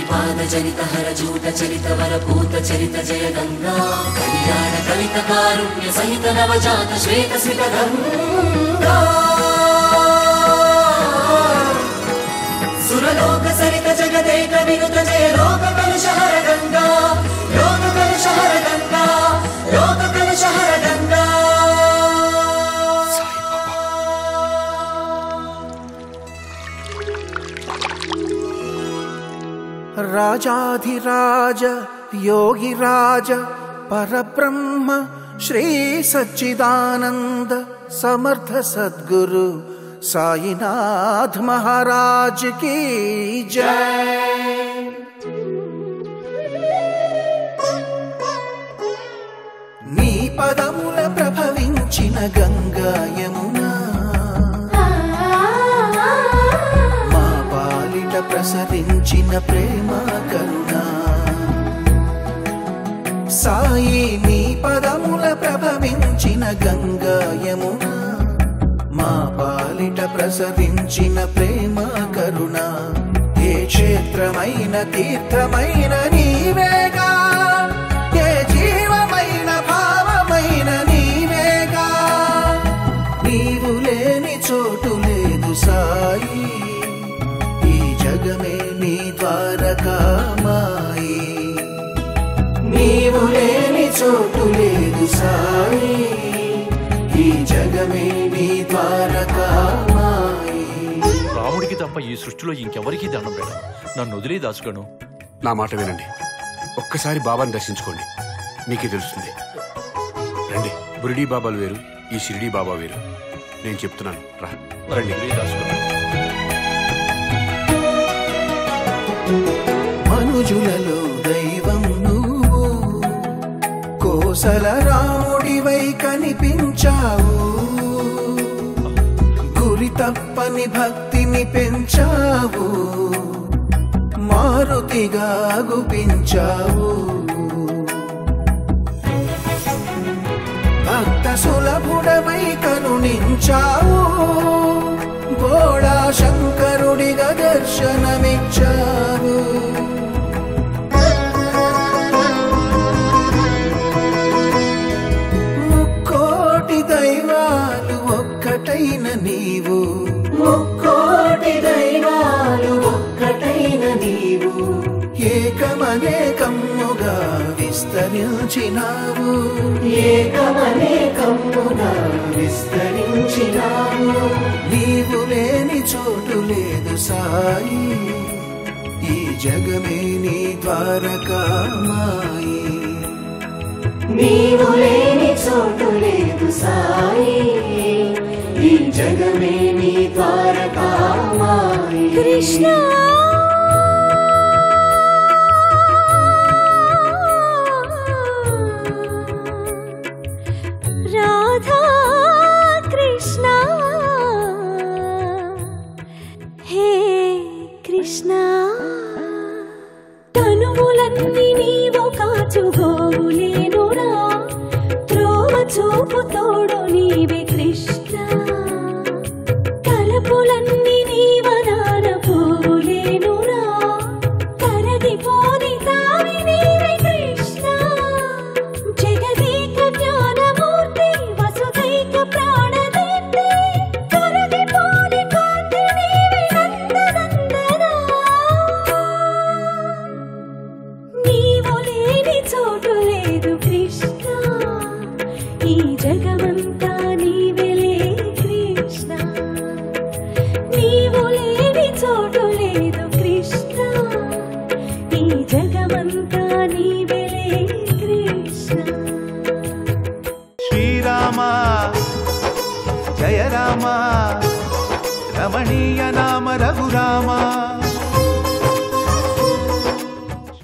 श्रीपाद चरित हर jute चरित वरपूत चरित जय गंगा कल्याण कलित कारुण्य सहित नवजात श्वेत स्मित गंगा सुरलोक सरित जगदेक विनुत जय लोक कलुषहर गंगा लोक कलुषहर गंगा लोक कलुषहर गंगा राजाधिराज योगिराज परब्रह्म श्री सच्चिदानंद समर्थ सद्गुरु साईनाथ महाराज की जय। नी पदमुल प्रभविंचिन गंगा यमुना मा पालिట ప్రసరించిన ప్రేమ కరుణ సాయి నీ పదముల ప్రభవించిన గంగా యమునా మా పాలిట ప్రసరించిన ప్రేమ కరుణ ఏ క్షేత్రమైన తీర్థమైన నీవేగా ఏ జీవమైన భావమైన నీవేగా నీవు లేని చోటు లేదు సాయి ఈ జగమే నీ ద్వారకామాయి నీవు లేని చోటు లేదు సాయి ఈ జగమే నీ ద్వారకామాయి రాముడికి తప్ప ఈ సృష్టిలో ఇంకెవరికి దండం పెట్టను నన్ను వదిలే దాచుకోను నా మాట వినండి ఒక్కసారి బాబాని దర్శించుకోండి మీకే తెలుస్తుంది రండి బురిడీ బాబాలు వేరు ఈ షిరిడీ బాబా వేరు నేను చెప్తున్నాను రండి దాచుకోను మనుజులలో దైవం నువ్వు కోసల రాముడివై కనిపించావు గురి తప్పని భక్తిని పెంచావు మారుతిగా గుపించావు భక్త సులభుడవై కరుణించావు బోళా శంకరుడిగా దర్శనమిచ్చావు ముక్కోటి దైవాలు ఒక్కటైన నీవు ముక్కోటి దైవాలు ఒక్కటైన నీవు ఏకమనేకమ్ముగా విస్తరించినావు ఏకమనేకమ్ముగా విస్తరించినావు నీవు లేని చోటు లేదు సాయి ఈ జగమే నీ ద్వారకామాయి నీవు లేని చోటు లేదు సాయి ఈ జగమే నీ ద్వారకామాయి కృష్ణ రాధా కృష్ణ హే కృష్ణ తనువులన్నీ నీవు కాచుగోవులేనురా త్రోవ చూపు తోడు నీవే కృష్ణ తలపులన్నీ నీవనాన పోలేనురా కరగిపోని తావి నీవే కృష్ణ జగదేక జ్ఞానమూర్తి వసుదైక ప్రాణదీప్తి కరగిపోని కాంతి నీవే నందనందనా నీవు లేని చోటు లేదు కృష్ణ ఈ జగమంతా నీవెలే కృష్ణ నీవు లేని చోటు లేదు కృష్ణ ఈ జగమంతా నీవెలే కృష్ణ శ్రీరామ జయ రామ రమణీయ నామ రఘురామ